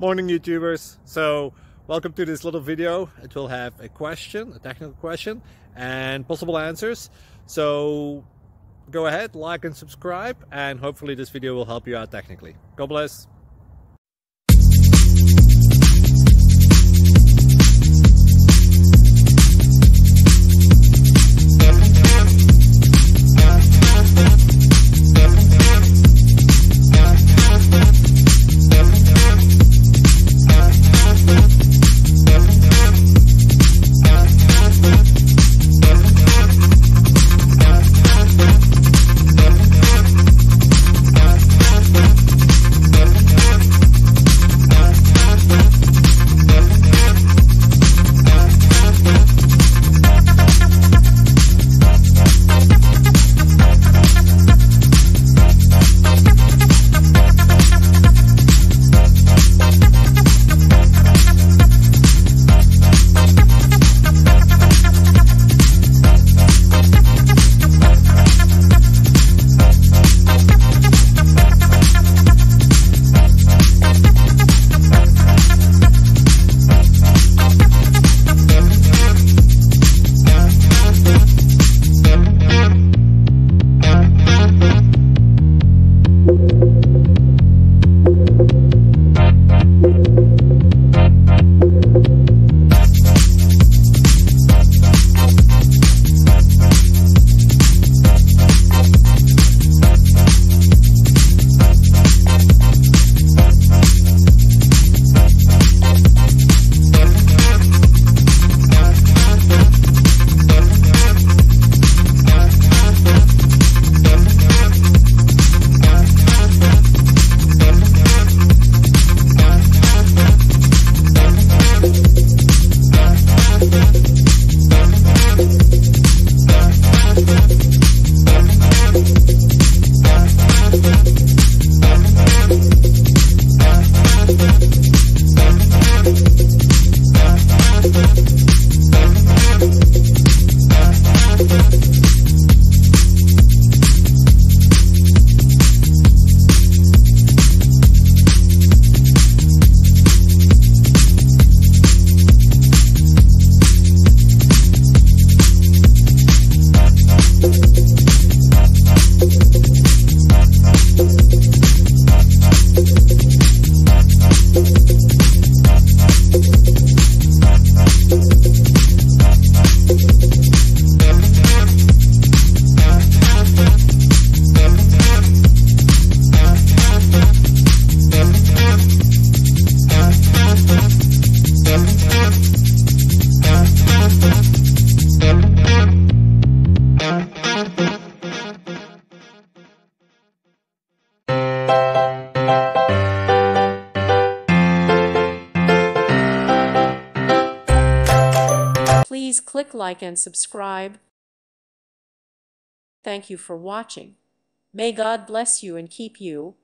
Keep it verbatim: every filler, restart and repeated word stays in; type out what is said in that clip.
Morning YouTubers. So welcome to this little video. It will have a question, a technical question, and possible answers. So go ahead, like and subscribe, and hopefully this video will help you out technically. God bless. Please click like and subscribe. Thank you for watching. May God bless you and keep you.